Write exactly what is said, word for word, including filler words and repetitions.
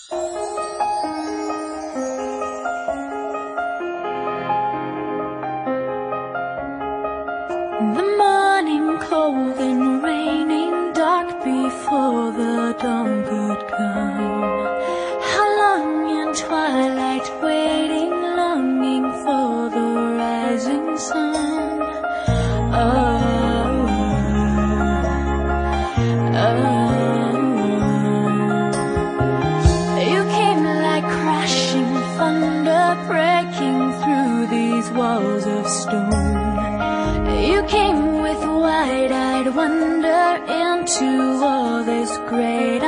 The morning cold and raining, dark before the dawn could come. How long in twilight waiting, longing for the rising sun. Oh, oh. You came like crashing thunder, breaking through these walls of stone. You came with wide-eyed wonder into all this great